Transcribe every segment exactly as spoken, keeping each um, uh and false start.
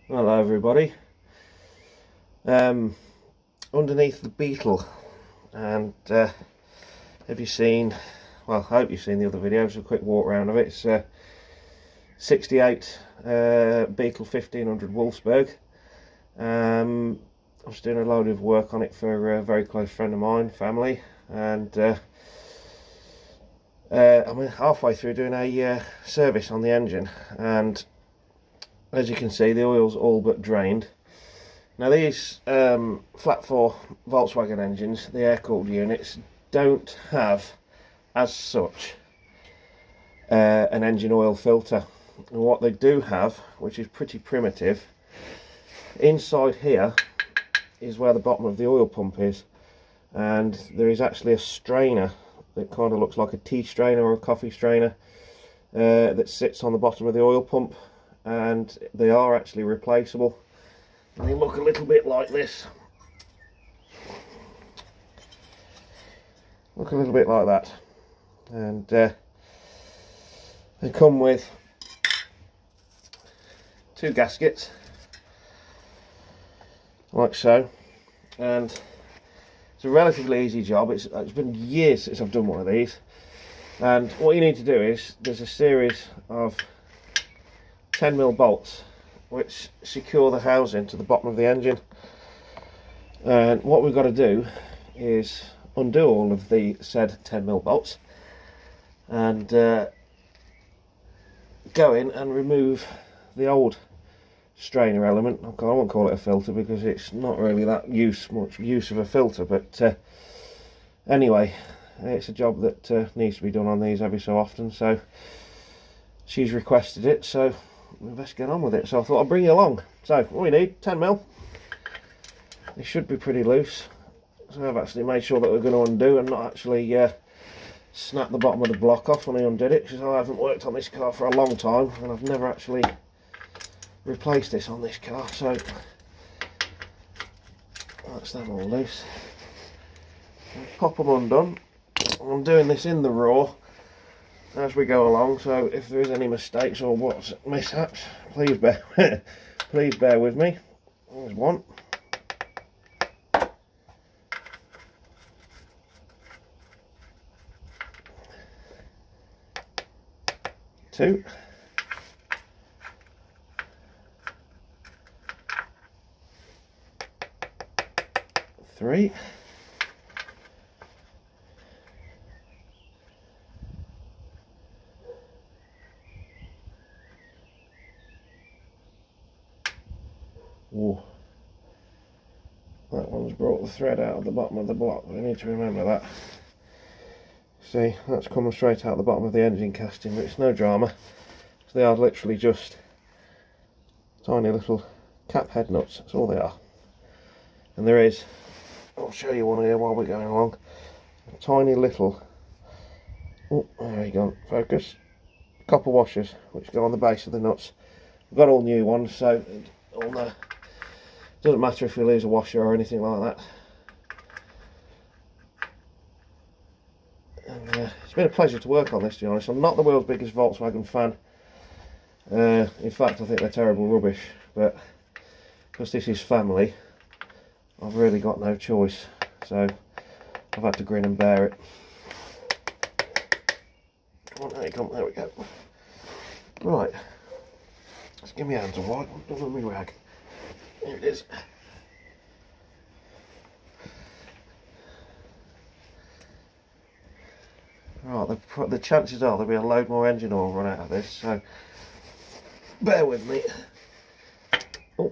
Hello everybody. Um, underneath the Beetle, and uh, have you seen, well I hope you've seen the other videos, a quick walk round of it. It's uh, sixty-eight uh, Beetle fifteen hundred Wolfsburg. um, I was doing a load of work on it for a very close friend of mine, family, and uh, uh, I'm halfway through doing a uh, service on the engine, and as you can see the oil's all but drained. Now these um, flat four Volkswagen engines, the air-cooled units, don't have as such uh, an engine oil filter. And what they do have, which is pretty primitive, inside here is where the bottom of the oil pump is, and there is actually a strainer that kind of looks like a tea strainer or a coffee strainer uh, that sits on the bottom of the oil pump, and they are actually replaceable. And they look a little bit like this. Look a little bit like that. And uh, they come with two gaskets, like so. And it's a relatively easy job. It's, it's been years since I've done one of these. And what you need to do is, there's a series of ten mil bolts which secure the housing to the bottom of the engine, and what we've got to do is undo all of the said ten mil bolts and uh, go in and remove the old strainer element. I won't call it a filter because it's not really that use much use of a filter, but uh, anyway, it's a job that uh, needs to be done on these every so often, so she's requested it, so we best get on with it. So I thought I'd bring you along. So what we need, ten mil. They should be pretty loose, so I've actually made sure that we're going to undo and not actually uh, snap the bottom of the block off when I undid it, because I haven't worked on this car for a long time and I've never actually replaced this on this car. So that's them all loose. Pop them undone. I'm doing this in the raw as we go along, so if there is any mistakes or what's mishaps, please bear please bear with me. There's one. Two. Three. Ooh. That one's brought the thread out of the bottom of the block. We need to remember that. See, that's coming straight out the bottom of the engine casting, but it's no drama. So they are literally just tiny little cap head nuts. That's all they are. And there is, I'll show you one here while we're going along, a tiny little, oh, there you go, focus, copper washers which go on the base of the nuts. We've got all new ones, so all the doesn't matter if we lose a washer or anything like that. And, uh, it's been a pleasure to work on this, to be honest. I'm not the world's biggest Volkswagen fan. Uh, in fact, I think they're terrible rubbish. But because this is family, I've really got no choice. So I've had to grin and bear it. Oh, there you come. There we go. Right. Let's give me hands a wipe. I'm done with my rag. Here it is. Right, the, the chances are there'll be a load more engine oil run out of this, so bear with me. Oh.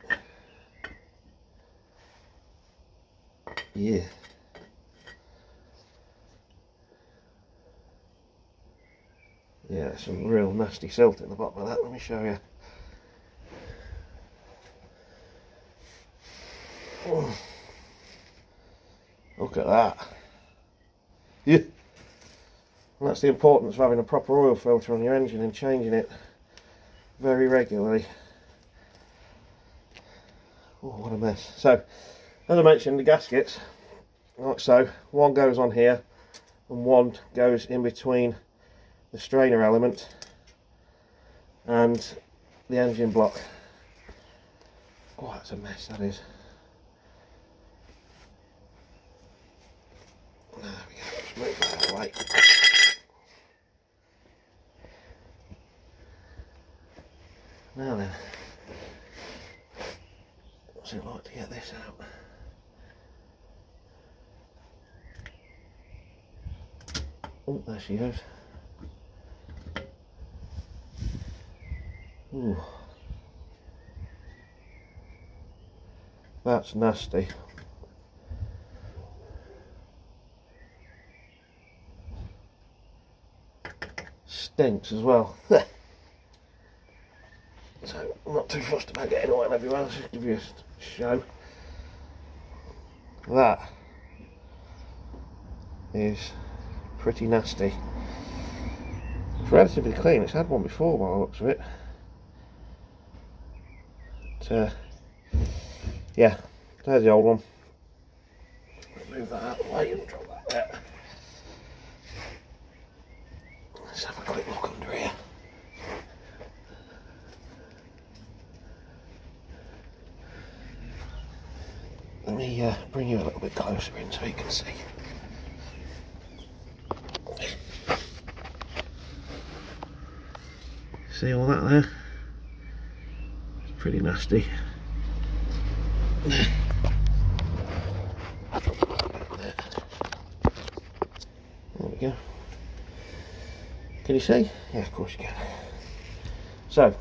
Yeah. Yeah, some real nasty silt in the bottom of that. Let me show you. Oh. Look at that. Yeah. And that's the importance of having a proper oil filter on your engine and changing it very regularly. Oh, what a mess. So, as I mentioned, the gaskets, like so, one goes on here and one goes in between the strainer element and the engine block. quite a mess, that is. There we go, just move that away. Now then, what's it like to get this out? Oh, there she goes. Ooh. That's nasty. Stinks as well. So I'm not too fussed about getting oil everywhere. Let's just give you a show. That is pretty nasty. It's relatively clean. It's had one before by the looks of it. But, uh, yeah, there's the old one. Move that out of the way and drop that there. Let's have a quick look under here. Let me uh, bring you a little bit closer in so you can see. See all that there? It's pretty nasty. There we go. Can you see? Yeah, of course you can. So,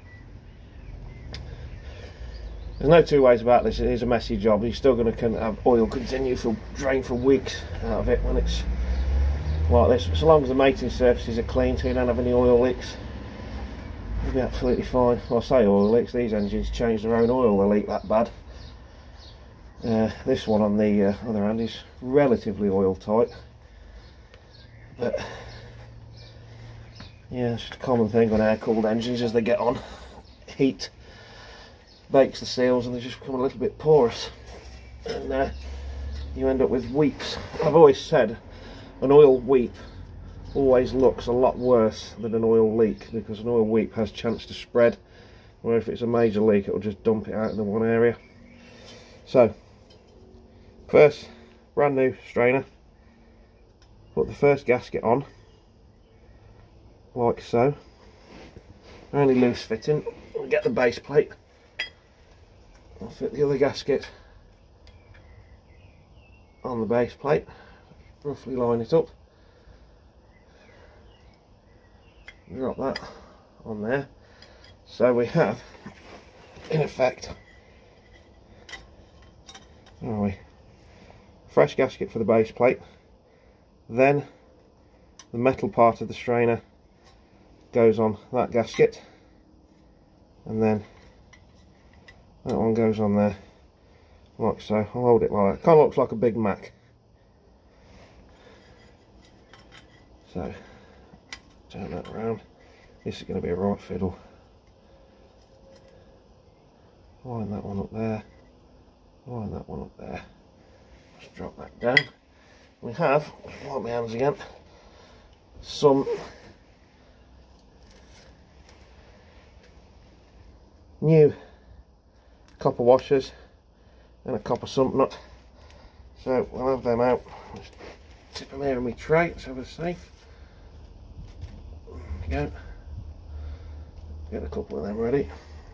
there's no two ways about this. It is a messy job. You're still going to have oil continue to drain for weeks out of it when it's like this. So long as the mating surfaces are clean, so you don't have any oil leaks, you'll be absolutely fine. Well, I say oil leaks, these engines change their own oil, they leak that bad. Uh, this one on the uh, other hand is relatively oil tight, but yeah, it's just a common thing on air-cooled engines as they get on. Heat bakes the seals and they just become a little bit porous, and uh, you end up with weeps. I've always said an oil weep always looks a lot worse than an oil leak, because an oil weep has chance to spread, where if it's a major leak it'll just dump it out in the one area. So first, brand new strainer, put the first gasket on like so, only loose fitting. We'll get the base plate. I'll fit the other gasket on the base plate, roughly line it up, drop that on there. So we have, in effect, where are we? Fresh gasket for the base plate, then the metal part of the strainer goes on that gasket, and then that one goes on there like so. I'll hold it like that. Kind of looks like a Big Mac. So turn that around. This is going to be a right fiddle. Line that one up there. Line that one up there. Just drop that down. We have, wipe my hands again, some new copper washers and a copper sump nut. So we'll have them out. Just tip them here in my tray so we're safe. There we go. Get a couple of them ready.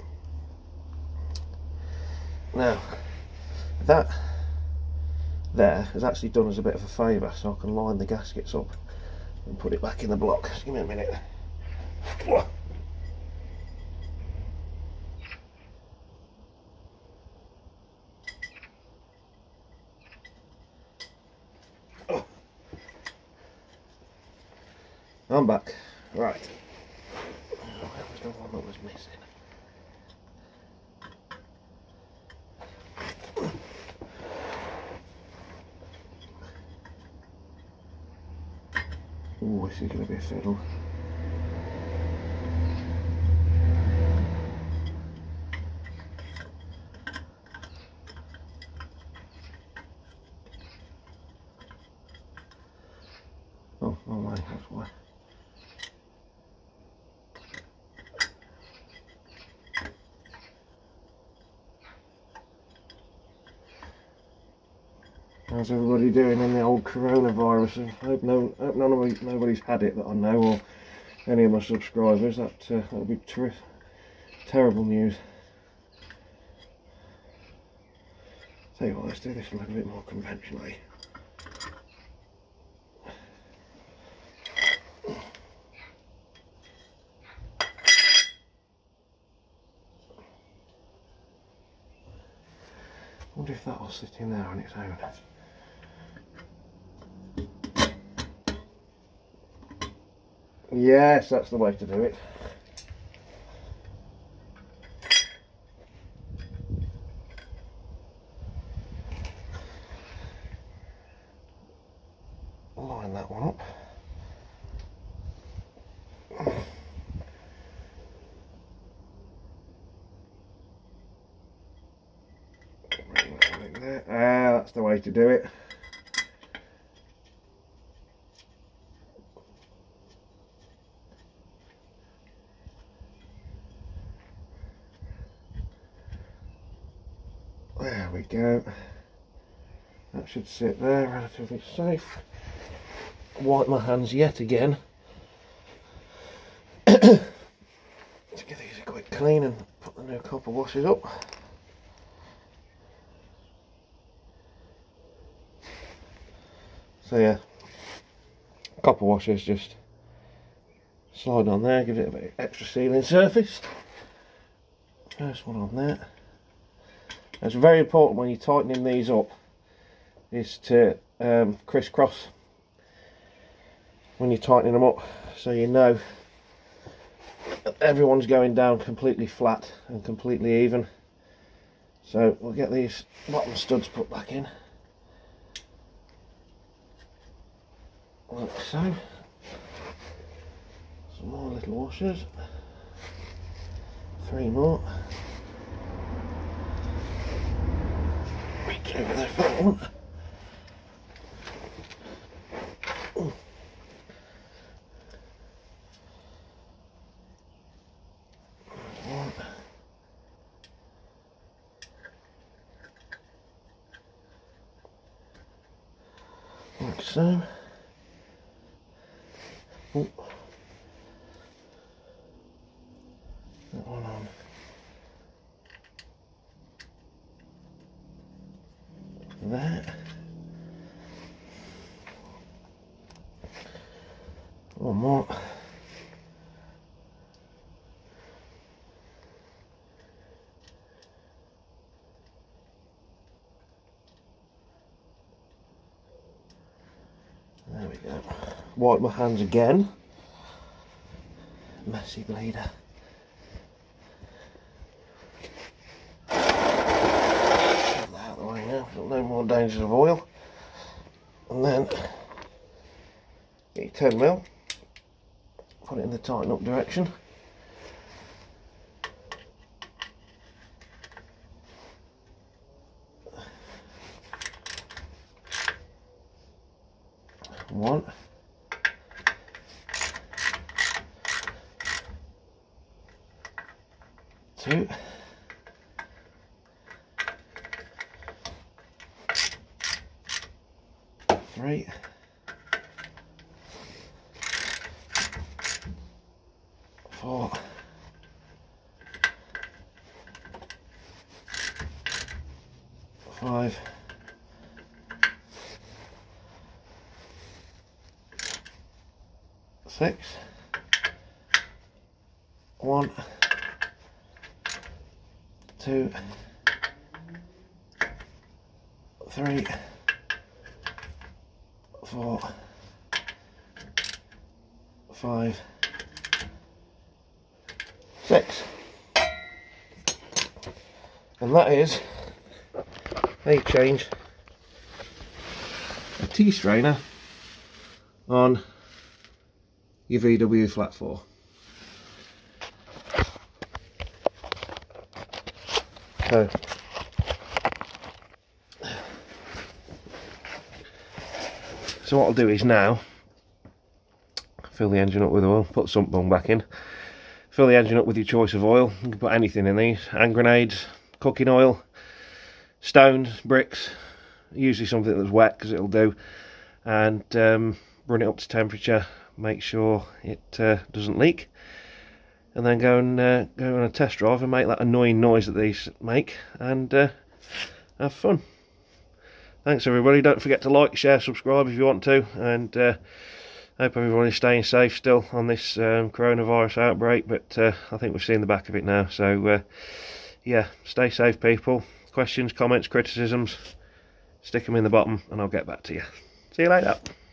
Now that there is actually done us a bit of a favour, so I can line the gaskets up and put it back in the block. Just give me a minute. I'm back. Right. That was the one that was missing. Ooh, this is going to be a fiddle. Oh, oh my, that's why. How's everybody doing in the old coronavirus? I hope, no, hope none of you, nobody's had it that I know, or any of my subscribers. That uh, that would be ter terrible news. Tell you what, let's do this a little bit more conventionally. I wonder if that will sit in there on its own. Yes, that's the way to do it. Line that one up. Bring that in there. Ah, that's the way to do it. There we go. That should sit there relatively safe. Wipe my hands yet again to give these a quick clean and put the new copper washers up. So yeah, copper washers just slide on there, give it a bit of extra sealing surface. First one on there. It's very important when you're tightening these up is to um, crisscross when you're tightening them up, so you know everyone's going down completely flat and completely even. So we'll get these bottom studs put back in like so. Some more little washers, three more. Reach over there for that one. Like so. Ooh. That one on there. One more. There we go. Wipe my hands again. Messy bleeder. Get that out of the way now. Got no more dangers of oil. And then get your ten mil. Put it in the tighten up direction. One. Two. Three. Four. Five. Six. One. Two. Three. Four. Five. Six. And that is how you change a tea strainer on your V W flat four. So, so what I'll do is now fill the engine up with oil, put the sump bung back in, fill the engine up with your choice of oil. You can put anything in these, hand grenades, cooking oil, stones, bricks, usually something that's wet because it'll do, and um, run it up to temperature, make sure it uh, doesn't leak, and then go and uh, go on a test drive and make that annoying noise that these make, and uh, have fun. Thanks everybody. Don't forget to like, share, subscribe if you want to, and uh, hope everyone is staying safe still on this um, coronavirus outbreak, but uh, I think we've seen the back of it now. So uh, yeah, stay safe people. Questions, comments, criticisms, stick them in the bottom and I'll get back to you. See you later.